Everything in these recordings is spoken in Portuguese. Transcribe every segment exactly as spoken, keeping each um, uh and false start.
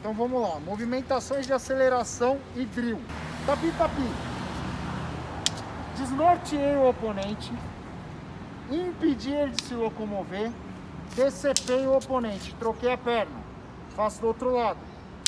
Então vamos lá. Movimentações de aceleração e drill. Tapi, tapi. Desnorteei o oponente. Impedi ele de se locomover. Decepei o oponente. Troquei a perna. Faço do outro lado.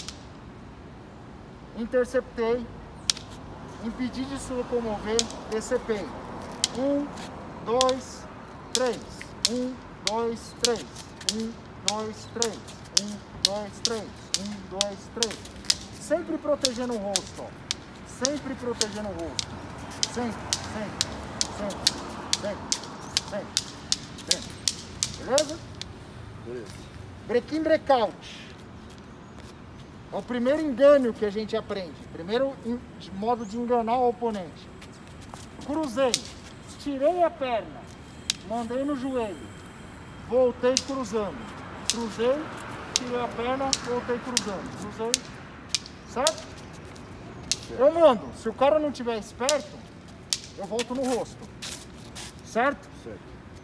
Interceptei. Impedi de se locomover. Decepei. Um, dois, três. Um, dois, três. Um, dois, três. Um, dois, três. Um, dois, três. Sempre protegendo o rosto, ó. Sempre protegendo o rosto. Sempre, sempre, sempre, sempre, sempre, sempre. Beleza? Beleza. Break-in, breakout. É o primeiro engano que a gente aprende. Primeiro modo de enganar o oponente. Cruzei. Tirei a perna. Mandei no joelho. Voltei cruzando. Cruzei. Tirei a perna. Voltei cruzando. Cruzei. Certo? Eu mando. Se o cara não tiver esperto, eu volto no rosto. Certo? Certo.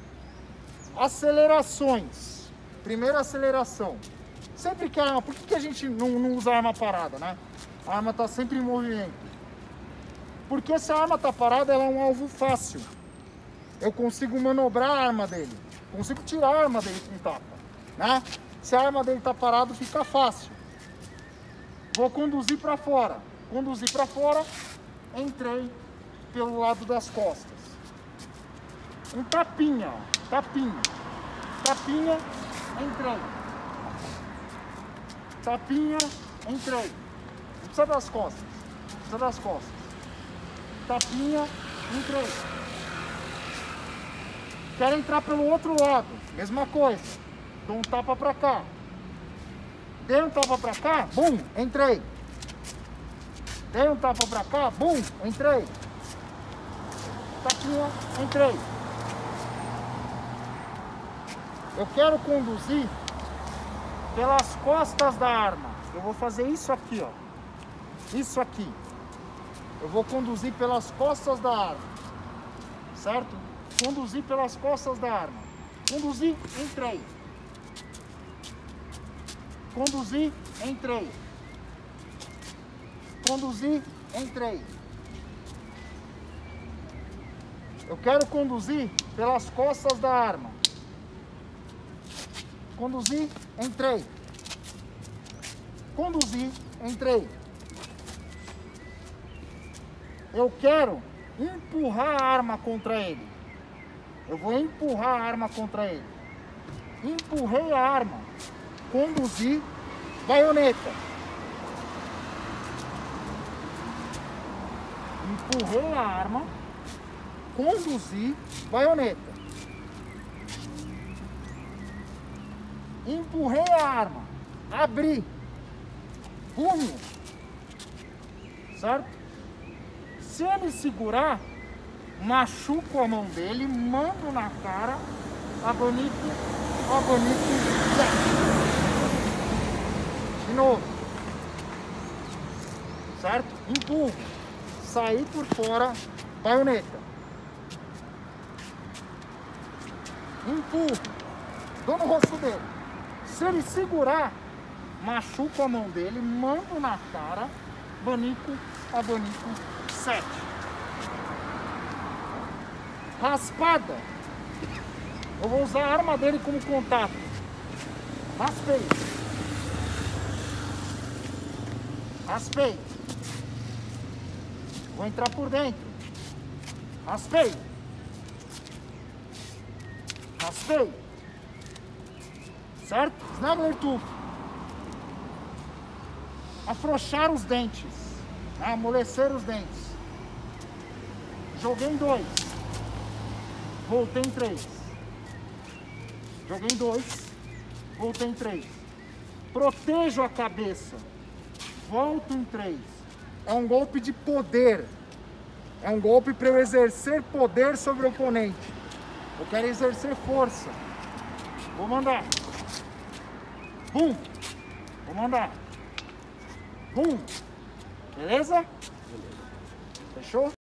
Acelerações. Primeira aceleração. Sempre que a arma... Por que, que a gente não, não usa a arma parada, né? A arma está sempre em movimento. Porque se a arma está parada, ela é um alvo fácil. Eu consigo manobrar a arma dele. Consigo tirar a arma dele com tapa, né? Se a arma dele está parada, fica fácil. Vou conduzir para fora. Conduzi para fora, entrei pelo lado das costas. Um tapinha, ó. Tapinha. Tapinha, entrei. Tapinha, entrei. Não precisa das costas. Não precisa das costas. Tapinha, entrei. Quero entrar pelo outro lado. Mesma coisa. Dou um tapa pra cá. Dei um tapa pra cá, bum, entrei. Dei um tapa pra cá, bum, entrei. Tapinha, entrei. Eu quero conduzir pelas costas da arma. Eu vou fazer isso aqui, ó. Isso aqui. Eu vou conduzir pelas costas da arma. Certo? Conduzir pelas costas da arma. Conduzir, entrei. Conduzir, entrei. Conduzir, entrei. Eu quero conduzir pelas costas da arma. Conduzir, entrei. Conduzir, entrei. Eu quero empurrar a arma contra ele. Eu vou empurrar a arma contra ele. Empurrei a arma. Conduzir, baioneta. Empurrei a arma. Conduzir, baioneta. Empurrei a arma. Abri. Punho. Certo? Se ele segurar, machuco a mão dele, mando na cara, abanico, abanico, de novo. Certo? Empurro. Saí por fora, baioneta. Empurro. Dou no rosto dele. Se ele segurar, machuco a mão dele, mando na cara, abanico, abanico, sete. Raspada. Eu vou usar a arma dele como contato. Raspei. Raspei. Vou entrar por dentro. Raspei. Raspei. Certo? Sniper tube. Afrouxar os dentes. Né? Amolecer os dentes. Joguei em dois. Voltei em três. Joguei em dois. Voltei em três. Protejo a cabeça. Volto em três. É um golpe de poder. É um golpe para eu exercer poder sobre o oponente. Eu quero exercer força. Vou mandar. Bum. Vou mandar. Bum. Beleza? Beleza. Fechou?